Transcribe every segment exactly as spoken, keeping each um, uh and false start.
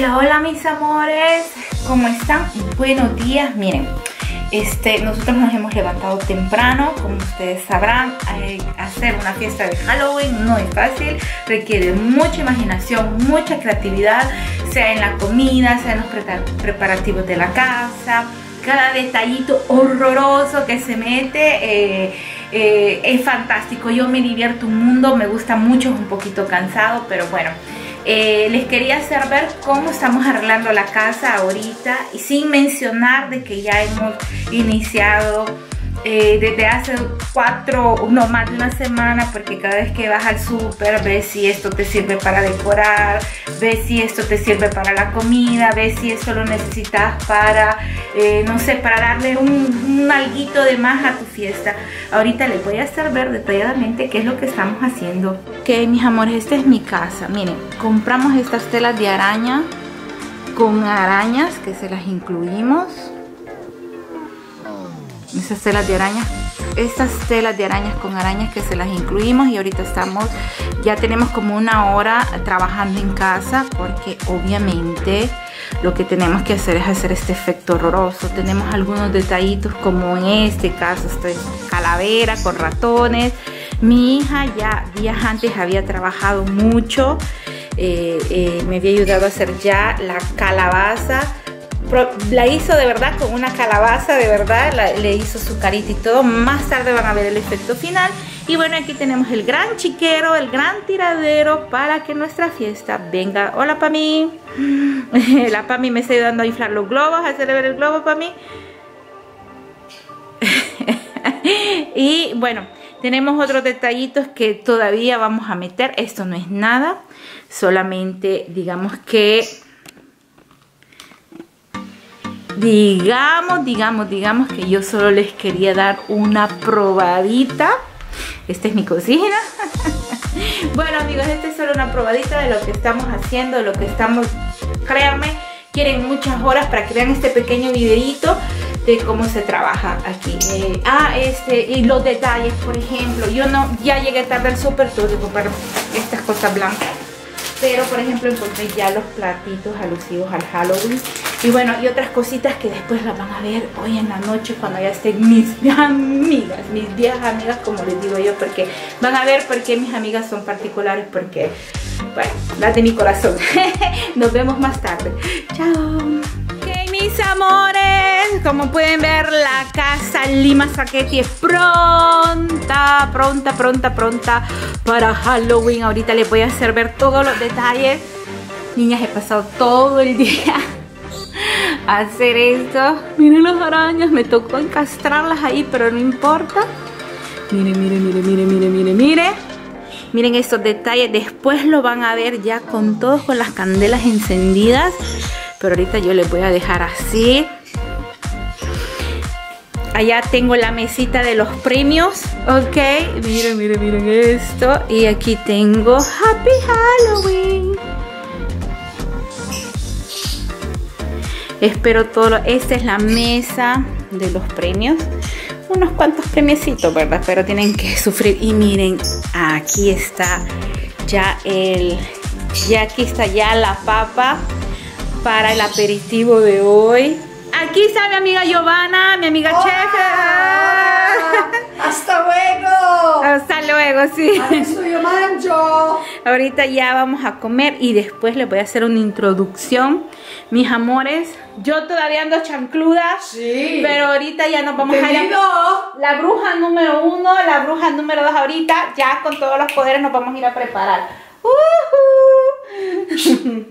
Hola, hola mis amores, ¿cómo están? Buenos días. Miren, este, nosotros nos hemos levantado temprano. Como ustedes sabrán, eh, hacer una fiesta de Halloween no es fácil, requiere mucha imaginación, mucha creatividad, sea en la comida, sea en los pre preparativos de la casa. Cada detallito horroroso que se mete eh, eh, es fantástico. Yo me divierto un mundo, me gusta mucho, es un poquito cansado, pero bueno. Eh, les quería hacer ver cómo estamos arreglando la casa ahorita, y sin mencionar de que ya hemos iniciado eh, desde hace cuatro, no más de una semana, porque cada vez que vas al súper ves si esto te sirve para decorar, ves si esto te sirve para la comida, ves si esto lo necesitas para, eh, no sé, para darle un, un alguito de más a tu fiesta. Ahorita les voy a hacer ver detalladamente qué es lo que estamos haciendo. Ok, mis amores, esta es mi casa. Miren, compramos estas telas de araña con arañas que se las incluimos. Esas telas de arañas, estas telas de arañas con arañas que se las incluimos, y ahorita estamos, ya tenemos como una hora trabajando en casa, porque obviamente lo que tenemos que hacer es hacer este efecto horroroso. Tenemos algunos detallitos, como en este caso, esta es calavera con ratones. Mi hija ya días antes había trabajado mucho, eh, eh, me había ayudado a hacer ya la calabaza. La hizo de verdad con una calabaza, de verdad, la, le hizo su carita y todo. Más tarde van a ver el efecto final. Y bueno, aquí tenemos el gran chiquero, el gran tiradero para que nuestra fiesta venga. Hola, Pami. La Pami me está ayudando a inflar los globos, a hacerle ver el globo, Pami. Y bueno, tenemos otros detallitos que todavía vamos a meter. Esto no es nada, solamente digamos que Digamos, digamos, digamos que yo solo les quería dar una probadita. Esta es mi cocina. Bueno, amigos, esta es solo una probadita de lo que estamos haciendo, de lo que estamos, créanme, quieren muchas horas para que vean este pequeño videito de cómo se trabaja aquí. Eh, ah, este, y los detalles, por ejemplo, yo no, ya llegué tarde al súper, tuve que comprar estas cosas blancas. Pero, por ejemplo, encontré ya los platitos alusivos al Halloween. Y bueno, y otras cositas que después las van a ver hoy en la noche, cuando ya estén mis amigas, mis viejas amigas, como les digo yo, porque van a ver por qué mis amigas son particulares, porque, bueno, las de mi corazón. Nos vemos más tarde. Chao. Ok, mis amores, como pueden ver, la casa Lima Sacchetti es pronta, pronta, pronta, pronta para Halloween. Ahorita les voy a hacer ver todos los detalles. Niñas, he pasado todo el día a hacer esto. Miren las arañas, me tocó encastrarlas ahí, pero no importa. Miren, miren, miren, miren, miren, miren, miren. Miren estos detalles, después lo van a ver ya con todos, con las candelas encendidas. Pero ahorita yo les voy a dejar así. Allá tengo la mesita de los premios. Ok, miren, miren, miren esto. Y aquí tengo Happy Halloween. Espero todo lo... Esta es la mesa de los premios. Unos cuantos premiecitos, ¿verdad? Pero tienen que sufrir. Y miren, aquí está ya el... Ya aquí está ya la papa para el aperitivo de hoy. Aquí está mi amiga Giovanna, mi amiga chef. ¡Hasta luego! Hasta luego, sí. Adesso yo mangio. Ahorita ya vamos a comer y después les voy a hacer una introducción. Mis amores, yo todavía ando chancluda. Sí. Pero ahorita ya nos vamos ¿Entendido? a ir a... La bruja número uno, la bruja número dos ahorita. Ya con todos los poderes nos vamos a ir a preparar. Uh-huh.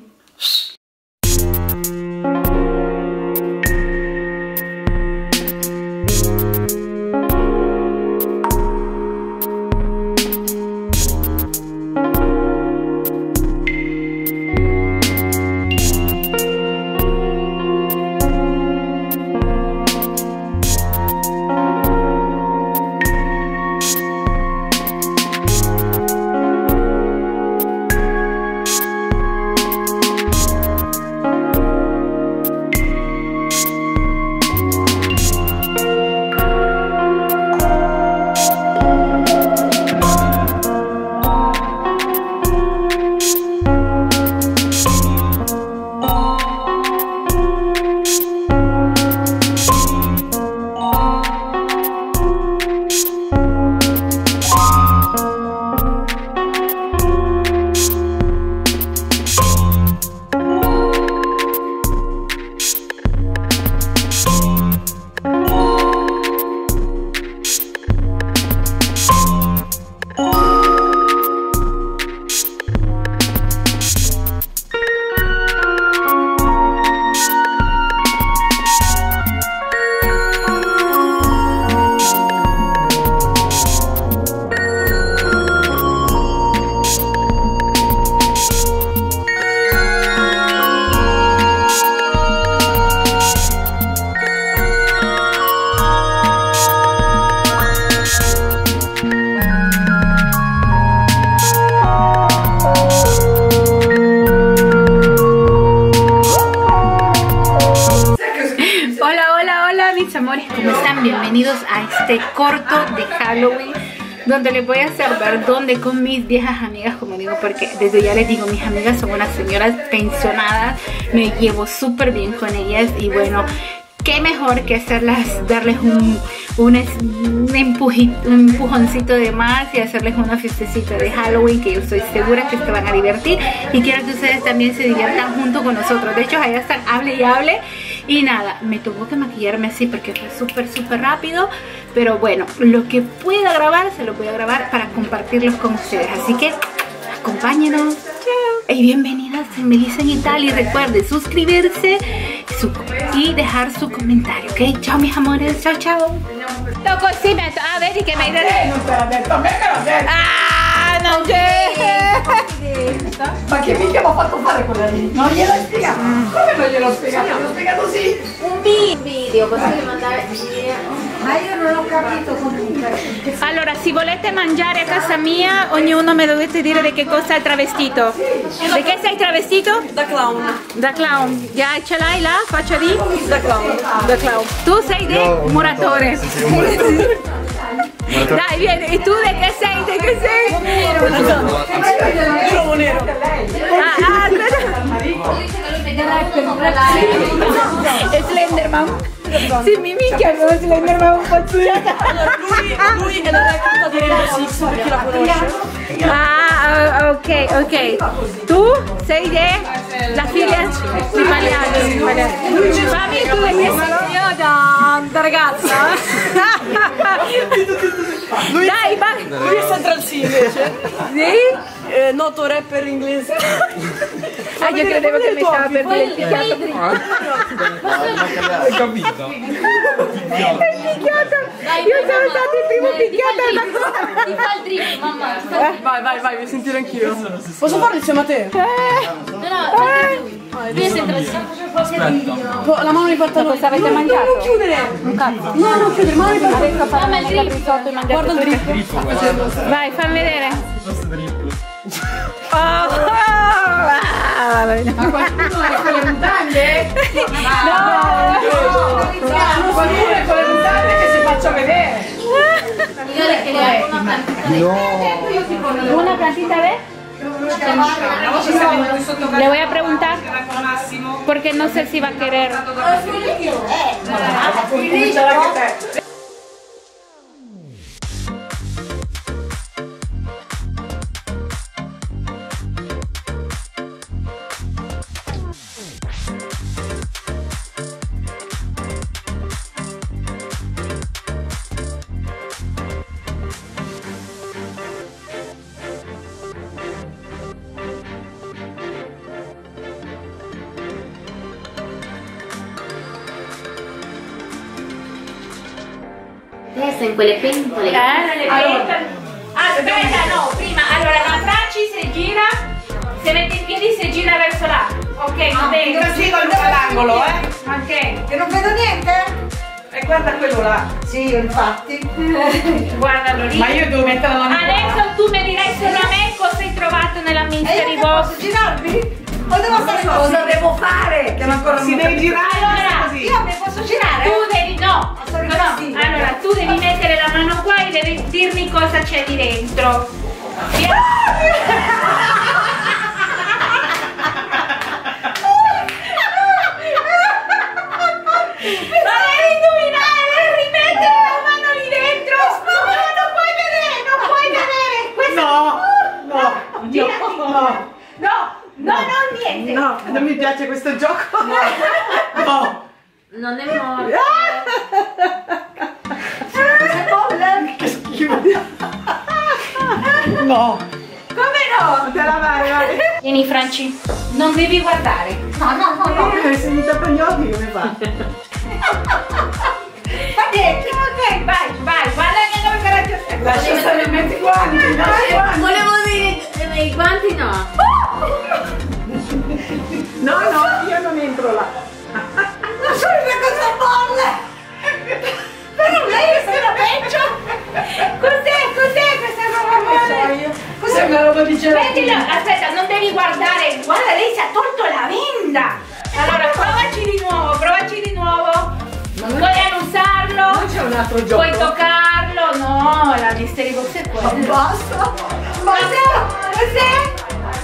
amores, ¿cómo están? Bienvenidos a este corto de Halloween, donde les voy a hacer ver dónde con mis viejas amigas, como digo, porque desde ya les digo, mis amigas son unas señoras pensionadas, me llevo súper bien con ellas y bueno, qué mejor que hacerlas, darles un, un, un, empuji, un empujoncito de más y hacerles una fiestecita de Halloween, que yo estoy segura que se van a divertir y quiero que ustedes también se diviertan junto con nosotros. De hecho, allá están, hable y hable. Y nada, me tuvo que maquillarme así porque fue súper súper rápido, pero bueno, lo que pueda grabar se lo voy a grabar para compartirlos con ustedes, así que acompáñenos. Chao. Y bienvenidas en Melissa en Italia, y recuerden suscribirse su, y dejar su comentario, ok? Ciao mis amores, ciao ciao. No così metto, ah vedi che mi hai detto. Non te l'ha detto, a me me l'ha detto. Ah, non c'è. Ma che mica mi ha fatto fare quella lì? Non gliel'ho spiegato. Come non gliel'ho spiegato? Gliel'ho spiegato sì. Un video così da mandare via. Ma io non ho capito comunque. Allora, se volete mangiare a casa mia, ognuno mi dovete dire di che cosa è travestito. Di che sei travestito? Da clown. Da clown. Già ce l'hai là? Faccia di? Da clown. Da clown. Tu sei di muratore. Sì, sì, un muratore. Dai, vieni. E tu di che sei? Di che sei? Nero. Io sono nero. Ah, ah, è Slenderman. Sì, mi minchia, avevo Slenderman un po' zurata. Allora, lui, lui è la recluta di Rainbow Six, per chi la conosce. Ah, ok, ok. Tu sei de la figlia di Maliano. Fammi tu di che sei? Io da, da ragazza. Lui, Dai, va. lui è Central C invece. Sì? Eh, noto rapper inglese. Ah, io credevo che mi stava per dire il picchiato. Hai capito? Il picchiato. Io sono stato il primo picchiato alla cosa. Ti fa il drip, mamma. Vai, vai, vai, vuoi sentire anch'io. Posso farlo insieme a te? No, no, Lui è Central C. Aspetta. La mano di pantalone. cosa avete No, mangiato? non chiudere. Un cazzo. No, non chiudere, mano di pantalone. Adesso farò il risotto e mangiate Guarda il tutti. drip. Drippo questo. Vai, fammi vedere. Questo drippo. Oh, ah, va bene. Ma qualcuno è con le mutande? No. No, qualcuno è con le mutande che si faccia vedere. Io le chiedo una plantita. ¿Una plantita de? Le voy a preguntar porque no sé si va a querer. Adesso in quelle pentole. Eh, nelle pentole. Aspetta, no, prima. Allora la Franci si gira, se mette in piedi si gira verso là. Ok, va bene. Così col all'angolo, eh? Ok, Che non vedo niente? E guarda quello là. Sì, infatti. guardalo lì. Ma io devo mettere la mano. Adesso tu mi dirai solo a me cosa hai trovato nella E io mystery che box. posso girarmi? O devo stare cosa devo fare? Che non ancora si deve girare. Allora, Così. Io mi posso girare? Tu devi, no, sono no, no. vestita. Allora tu devi mettere la mano qua e devi dirmi cosa c'è di dentro. Via. Ma devi indovinare, devi rimettere la mano lì dentro. No, non puoi vedere, non puoi vedere. Questo... No, no, Gira- no, No, no, no, niente. no, non mi piace questo gioco. No. Non è morto. Che bolle? Che schifo. No. Come no? Te la vai, vai. Vieni Franci, non devi guardare. No, no, no, no. Se mi tappa gli occhi come fa? Va dentro, ok, vai, vai, guarda che non mi Lascia stare in mezzo i guanti, lascia i guanti. Volevo dire i guanti no. No, no, io non entro là. Non so che cosa bolle. Però lei è stata peggio. Cos'è, cos'è questa roba male? Cos'è una roba di gelatina? Mettila, aspetta, non devi guardare, guarda, lei si è tolto la venda. Allora, provaci di nuovo, provaci di nuovo. Puoi annusarla. toccarlo. Non c'è un altro gioco. Puoi toccarlo. No, la mystery box è Ma quella. basta. Ma se... se...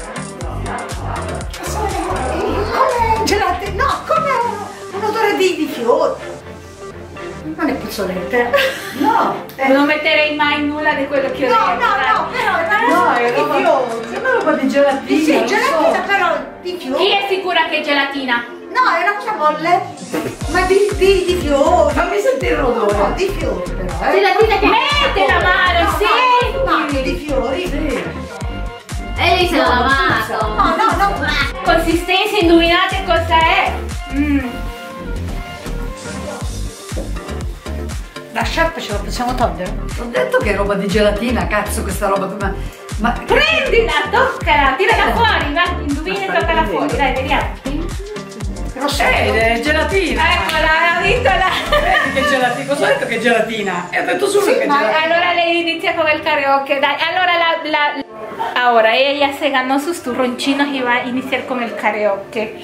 Come gelati? No, come un, un odore di, di fiori. Non è puzzolente. No. Eh. Non metterei mai nulla di quello che ho No, detto. no, dai. no, però No, è è di roba... fiori. Sembra roba di gelatina. Sì, non gelatina so. però di fiori. Chi è sicura che è gelatina? No, è una cosa molle. Ma di, di, di fiori. Fammi sentire l'odore. No, di fiori però. Eh. Gelatina che Mette la mano, No, sì. no, no, di fiori. Sì. E lei se l'ha lavato. No, no, no. Consistenza, indovinate cosa è? Mm. La sciarpa ce la possiamo togliere? Ho detto che è roba di gelatina, cazzo questa roba. Ma, ma... Prendila, toccala, tirala fuori, va, indovina e toccala fuori, dai, vediamo. Rosso. Eh, è gelatina. Eccola, ha visto la... Vedi che gelatina, cosa ho detto che è gelatina? E ho detto solo Sì, che è ma gelatina. Allora lei inizia con el karaoke, dai, allora la... la... Ahora ella se ganó sus turronchinos y va a iniciar con el karaoke.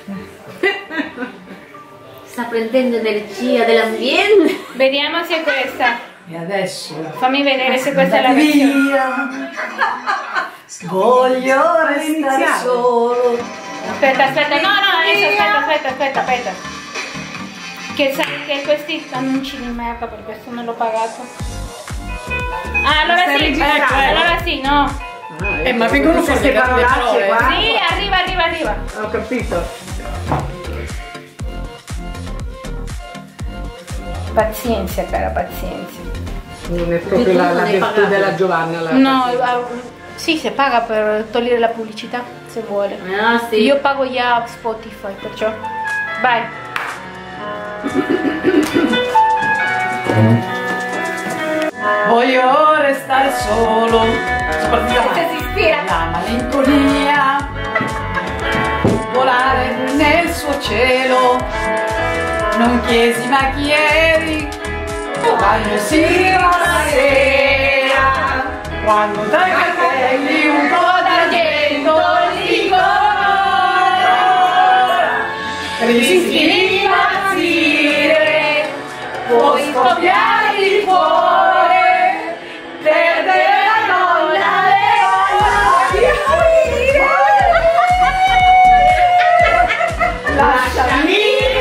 Sta prendendo energia dell'ambiente. Vediamo se è questa. E adesso? Fammi vedere se questa è la versione. Via. Voglio restare solo. Aspetta, aspetta, no, no, adesso aspetta, aspetta, aspetta, aspetta. Che sai che questi annunci di merda per questo non l'ho pagato. Ah, allora Stai sì, registrando? allora sì, no. Eh, ma vengono fuori le parole. qua. Sì, arriva, arriva, arriva. Ho capito. Pazienza, cara, pazienza. Non è proprio la, la virtù della Giovanna. La No, ah, sì, si paga per togliere la pubblicità, se vuole. Ah, sì. Io pago già Spotify, perciò. Vai. Voglio restare solo. Soprattutto Se si ispira. la malinconia. Volare nel suo cielo. Non chiesi ma chi eri. Quando si la sera. Quando dai capelli un po' d'argento li colora. Rischi di impazzire. Puoi scoppiare il cuore. Perdere la donna le lasciami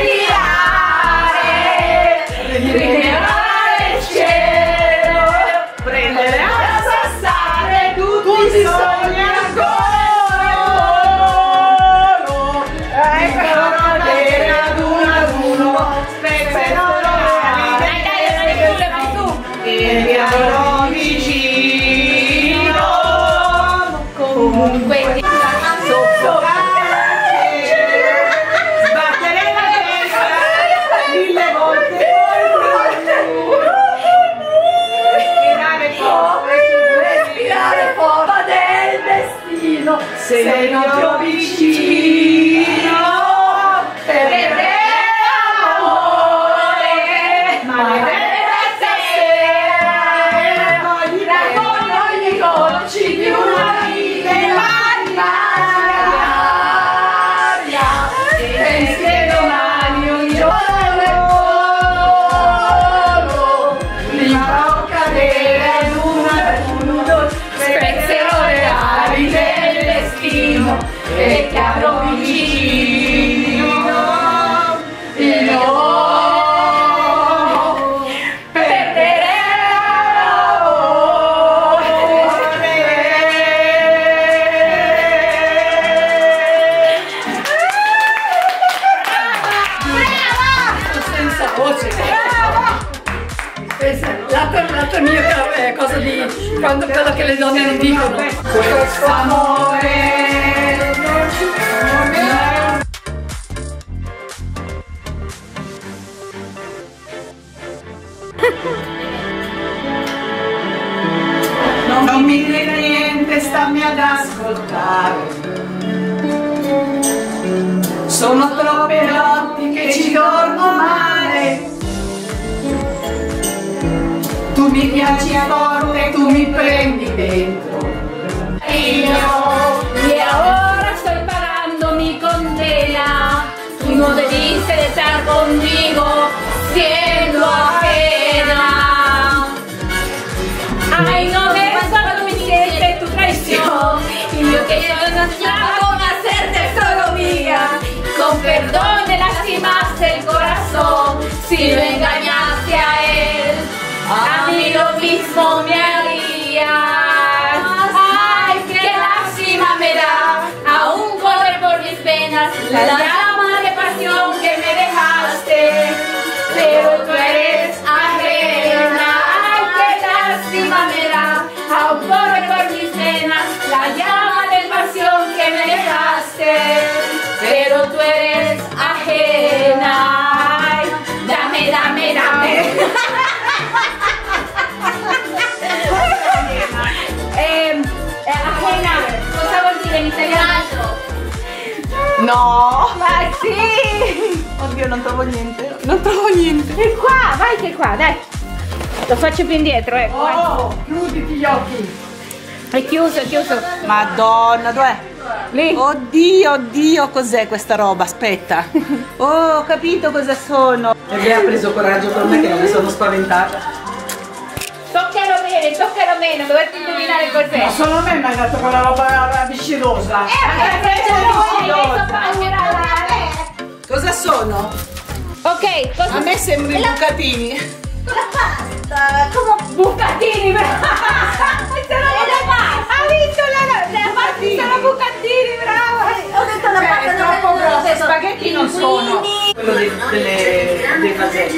tirare, rivelare il cielo, prendere a sassare tutti i sogni ancora solo, ecco cadere ad uno ad uno, spezzerò le ali Dai, dai, dai, su, levati su. e mi avrò vicino. Comunque, Sbattere la testa mille volte respirare forte, respirare forte del destino, sei proprio vicino per amore, ma stasera raccolgo gli gocci di una vita immaginaria. Pensi che domani un giorno li farò cadere ad uno ad uno, spezzerò le ali del destino e ti avrò vicino. Io perderei senza voce. L'altro, l'altro mio è cosa di quando quello che le donne non dicono. Questo amore. Non mi dire niente, stammi ad ascoltare. Sono troppe notti che ci dormo male. Tu mi piaci forte, tu mi prendi dentro. Io y ahora estoy pagando mi condena. Tú no debiste de estar conmigo, siendo ajena. si lo engañaste a él, a mí lo mismo me harías. Ay, qué lástima me da aún correr por mis venas la llama de pasión que me dejaste, pero tú eres ajena. Ay, qué lástima me da aún correr por mis venas la llama de pasión que me dejaste, pero tú eres ajena. Ay, dame, dame, dame. eh, eh, ajena, cosa vuol dire in italiano? No! Ma sì! Oddio, non trovo niente. Non trovo niente. È qua, vai che è qua, dai. Lo faccio più indietro, ecco. vai. Oh, chiuditi gli occhi. È chiuso, è chiuso. Madonna, dov'è? Lì. Oddio, oddio, cos'è questa roba? Aspetta. Oh, ho capito cosa sono. E lei ha preso coraggio per me che non mi sono spaventata. Toccalo bene, toccalo bene, dovete indovinare cos'è. Ma solo a me mi hai dato quella roba viscidosa. Cosa sono? Ok, cosa A me sembrano i bucatini. Pasta, come bucatini, brava! Sono le pasta! Ha visto la, le pasta, sono bucatini, brava! ho detto la Cioè, pasta è non troppo è grossa, spaghetti non sono. Quello dei, delle, dei vasetti.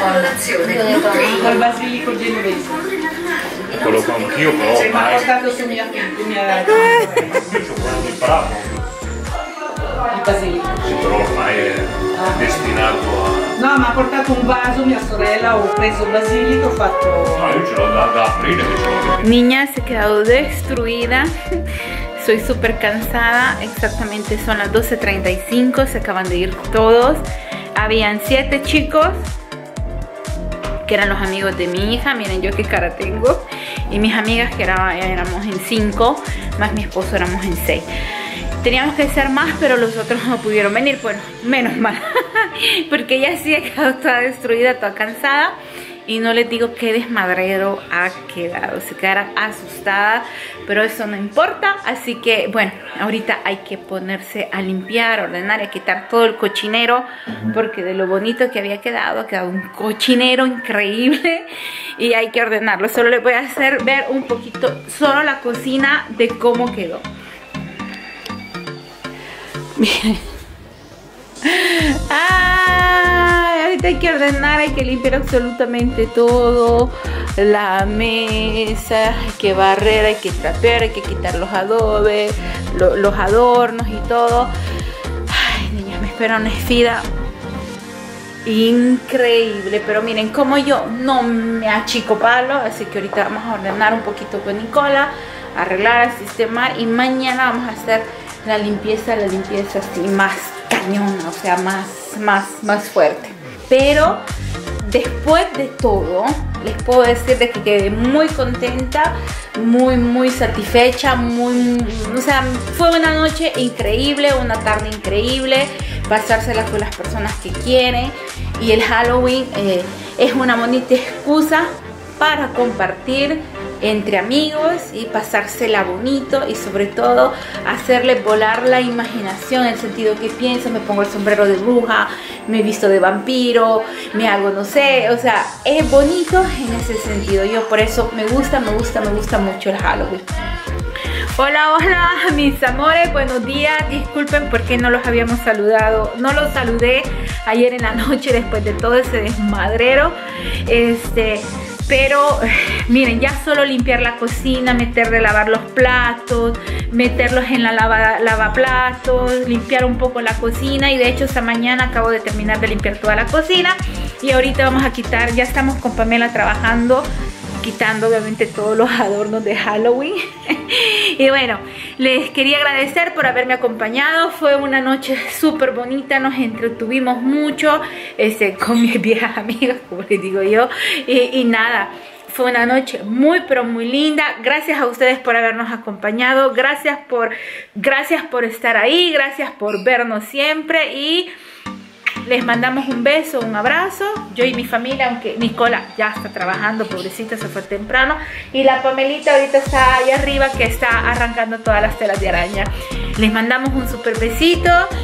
Col basilico genovese. Quello che ho anch'io però Sì, ma ha ormai portato su mia figlia. io c'ho quello del prato, Il basilico. sì, però ormai è destinato a... No, ma ha portato un vaso mia sorella, ho preso il basilico, ho fatto... No, io ce l'ho da, da aprile che ce l'ho. Niña se ha quedado destruida. Estoy súper cansada. Exactamente son las doce treinta y cinco. Se acaban de ir todos. Habían siete chicos que eran los amigos de mi hija. Miren yo qué cara tengo. Y mis amigas que era, éramos en cinco, más mi esposo éramos en seis. Teníamos que ser más, pero los otros no pudieron venir. Bueno, menos mal. Porque ella sí ha quedado toda destruida, toda cansada. Y no les digo qué desmadrero ha quedado. Se quedaron asustadas, pero eso no importa. Así que, bueno, ahorita hay que ponerse a limpiar, ordenar y a quitar todo el cochinero. Porque de lo bonito que había quedado, ha quedado un cochinero increíble. Y hay que ordenarlo. Solo les voy a hacer ver un poquito, solo la cocina, de cómo quedó. Miren. Ay, ahorita hay que ordenar, hay que limpiar absolutamente todo. La mesa, hay que barrer, hay que trapear, hay que quitar los adobes, lo, los adornos y todo. Ay, niña, me espera una esfida increíble. Pero miren, como yo no me achico palo, así que ahorita vamos a ordenar un poquito con Nicola, arreglar, sistemar, y mañana vamos a hacer la limpieza, la limpieza así más cañona, o sea, más, más, más fuerte. Pero después de todo, les puedo decir de que quedé muy contenta, muy, muy satisfecha, muy, o sea, fue una noche increíble, una tarde increíble, pasársela con las personas que quieren. Y el Halloween eh, es una bonita excusa para compartir entre amigos y pasársela bonito, y sobre todo hacerle volar la imaginación, en el sentido que pienso, me pongo el sombrero de bruja, me visto de vampiro, me hago no sé, o sea, es bonito en ese sentido. Yo por eso me gusta, me gusta, me gusta mucho el Halloween. Hola, hola mis amores, buenos días. Disculpen porque no los habíamos saludado, no los saludé ayer en la noche después de todo ese desmadrero. Este... Pero miren, ya solo limpiar la cocina, meter de lavar los platos, meterlos en la lava, lavaplatos, limpiar un poco la cocina. Y de hecho esta mañana acabo de terminar de limpiar toda la cocina. Y ahorita vamos a quitar, ya estamos con Pamela trabajando, quitando obviamente todos los adornos de Halloween. Y bueno, les quería agradecer por haberme acompañado. Fue una noche súper bonita, nos entretuvimos mucho este, con mis viejas amigas, como les digo yo. Y, y nada, fue una noche muy pero muy linda. Gracias a ustedes por habernos acompañado. Gracias por, gracias por estar ahí. Gracias por vernos siempre. Y les mandamos un beso, un abrazo. Yo y mi familia, aunque Nicola ya está trabajando, pobrecita, se fue temprano. Y la Pamelita ahorita está allá arriba, que está arrancando todas las telas de araña. Les mandamos un super besito.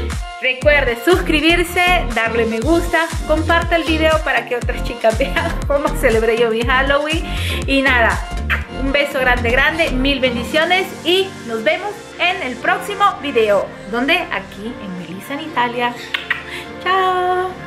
Recuerde suscribirse, darle me gusta, comparte el video para que otras chicas vean cómo celebré yo mi Halloween. Y nada, un beso grande, grande, mil bendiciones y nos vemos en el próximo video. ¿Dónde? Aquí en Melissa en Italia. Chao.